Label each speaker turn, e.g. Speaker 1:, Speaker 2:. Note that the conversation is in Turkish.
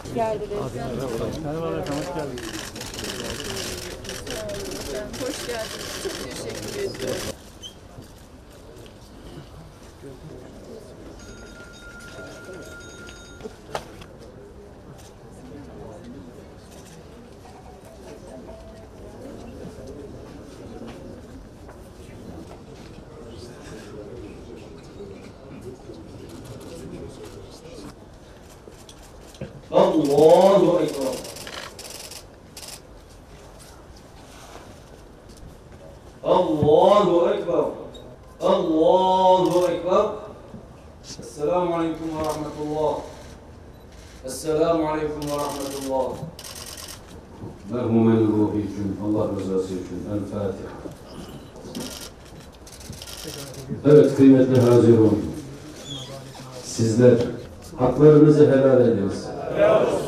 Speaker 1: Hoş geldiniz.
Speaker 2: Merhabalar, hoş geldiniz.
Speaker 1: Hoş geldiniz. Çok teşekkür ediyorum.
Speaker 3: Allahu Ekber. Allahu Ekber. Allahu Ekber. Esselamu Aleyküm ve Rahmetullah. Esselamu Aleyküm ve Rahmetullah.
Speaker 4: Merhumenin ruhu için, Allah rızası için. El Fatiha. Evet kıymetli Hazirun. Sizler haklarınızı helal ediniz.
Speaker 2: Helal olsun.